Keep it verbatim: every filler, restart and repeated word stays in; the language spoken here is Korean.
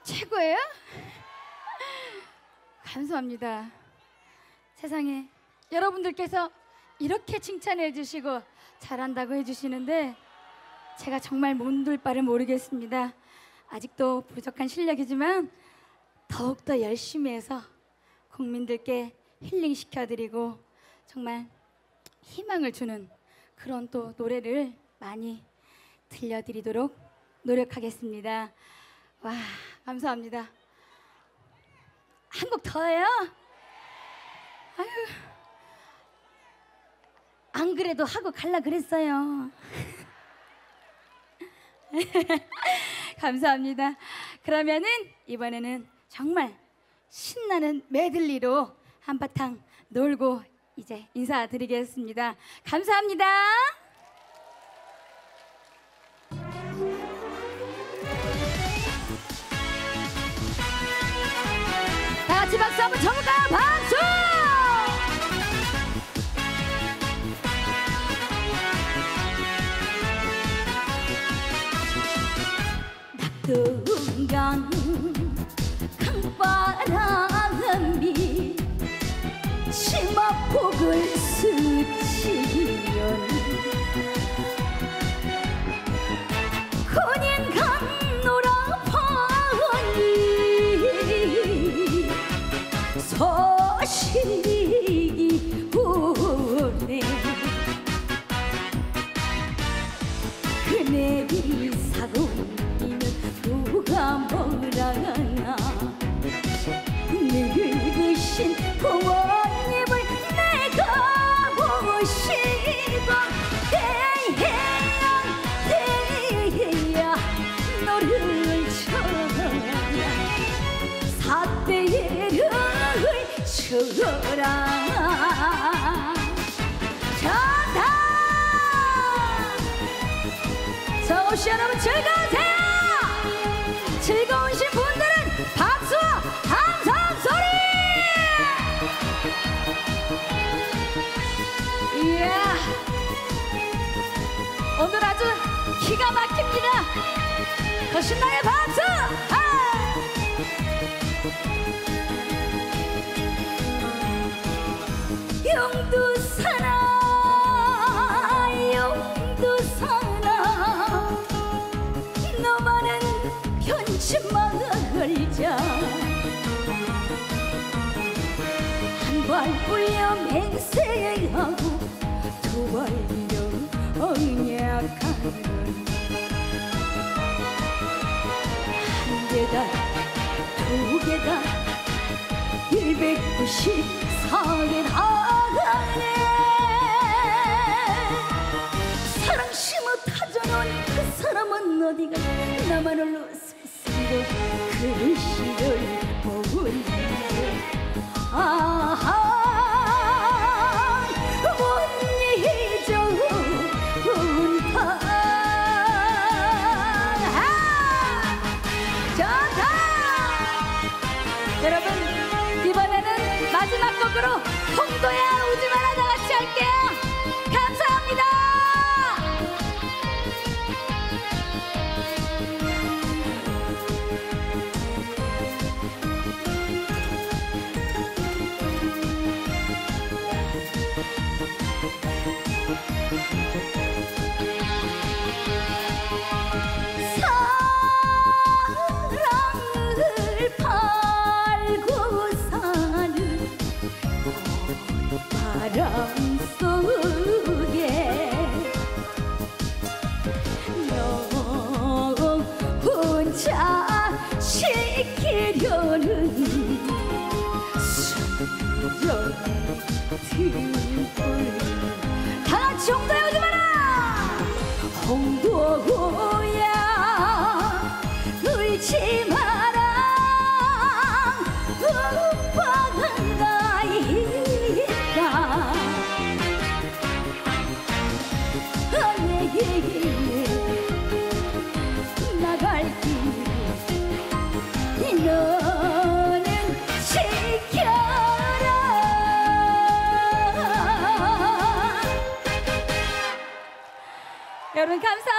최고예요? 감사합니다. 세상에 여러분들께서 이렇게 칭찬해 주시고 잘한다고 해주시는데 제가 정말 몸둘 바를 모르겠습니다. 아직도 부족한 실력이지만 더욱더 열심히 해서 국민들께 힐링시켜드리고 정말 희망을 주는 그런 또 노래를 많이 들려드리도록 노력하겠습니다. 와, 감사합니다. 한 곡 더요? 아유, 안 그래도 하고 갈라 그랬어요. 감사합니다. 그러면은 이번에는 정말 신나는 메들리로 한바탕 놀고 이제 인사드리겠습니다. 감사합니다. 다 같이 박수 한번 쳐볼까요? 박수! 낙동강 강바람이 치마폭을 스치면 군인강 노라파니 소식이 오네. 그네비 사고이면 누가 뭐라 하나. 늙으신 부모님을 내가 모시고 대해양 대해야 너를 쳐야 사대를 쳐라. 좋다. 서울시 여러분 즐거우세요. 즐거우신 분들은 박수와 함성 소리! 이야, 오늘 아주 기가 막힙니다. 더 신나게 박수! 아! 용두사나 용두사나 너만은 편치마가 걸자. 한 발 불려 맹세하고 두 발 밀려 언약하는 한 계단 두 계단 일백구십사 계단에 사랑 심어 타져놓은 그 사람은 어디가. 나만 홀로 스스로 그 시를 보는데 아하 못 잊어 운타. 좋다. 여러분 이번에는 마지막 곡으로 홍도야 우지마라 다 같이 할게요. 감사합니다. 사랑을 팔고 사는 바람 속에 너 혼자 지키려는 순정 등불. 다 같이 홍도야 오지 마라. 홍도야 울지 마라. 오빠가 나 있다. 내게 나갈 길 너는 지켜라. 여러분 감사합니다.